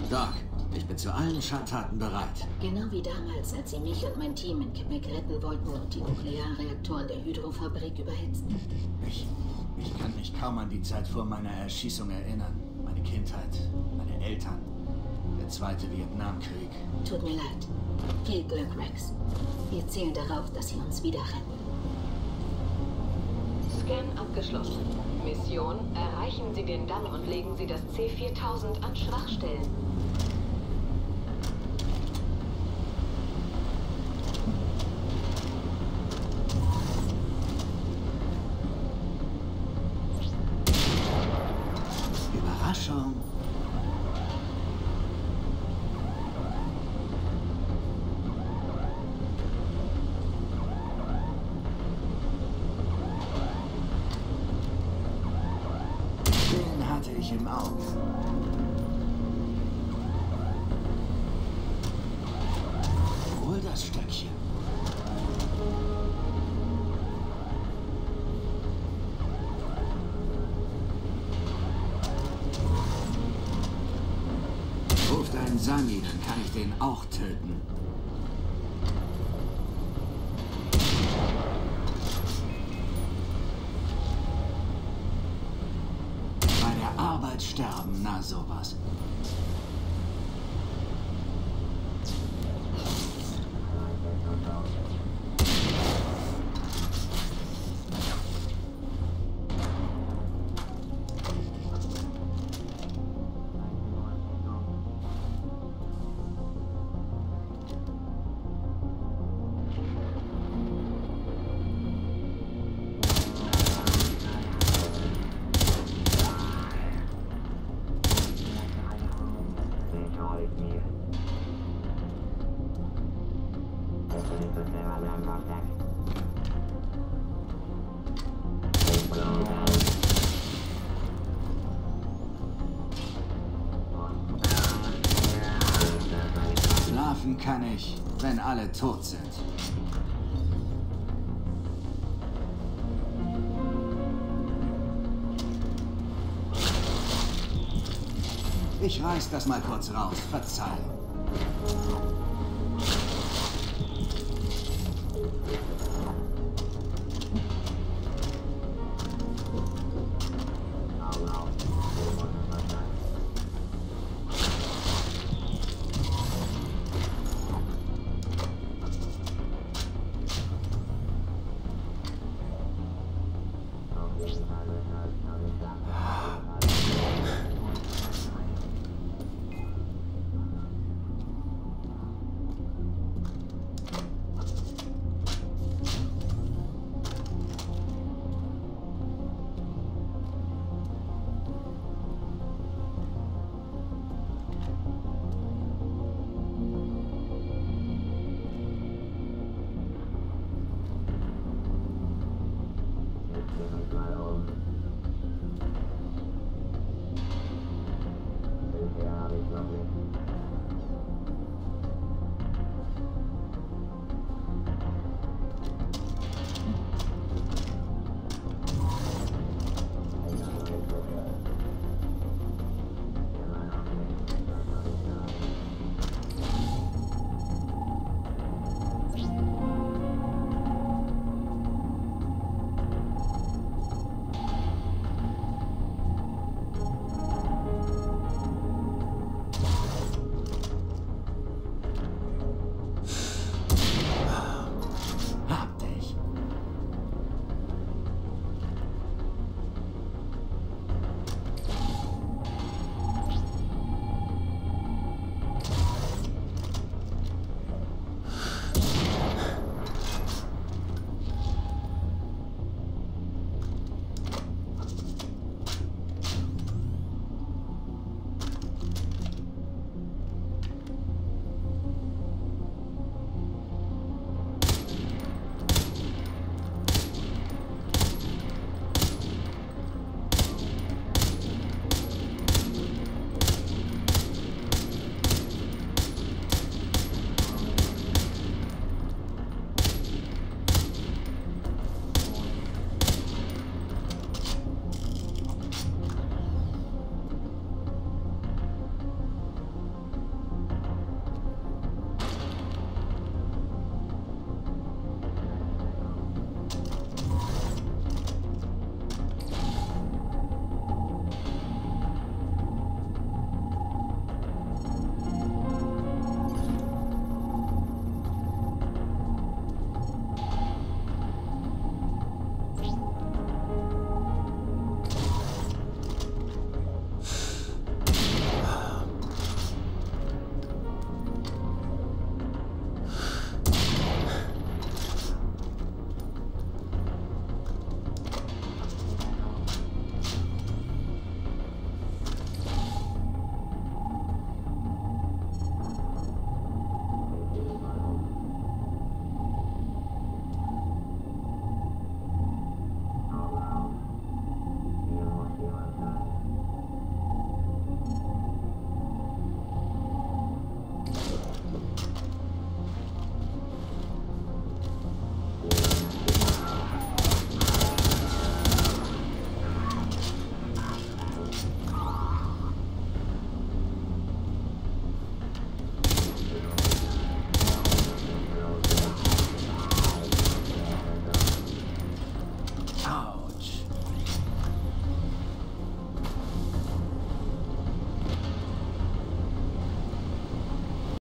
Doc, ich bin zu allen Schandtaten bereit. Genau wie damals, als Sie mich und mein Team in Quebec retten wollten und die Nuklearreaktoren der Hydrofabrik überhitzten. Ich kann mich kaum an die Zeit vor meiner Erschießung erinnern. Meine Kindheit, meine Eltern, der zweite Vietnamkrieg. Tut mir leid. Viel Glück, Rex. Wir zählen darauf, dass Sie uns wieder retten. Scan abgeschlossen. Mission: Erreichen Sie den Damm und legen Sie das C-4000 an Schwachstellen. Überraschung. Den hatte ich im Auge. Hol das Stöckchen. Ruft einen Sami, dann kann ich den auch töten. Bei der Arbeit sterben, na sowas. Schlafen kann ich, wenn alle tot sind. Ich reiß das mal kurz raus, verzeih.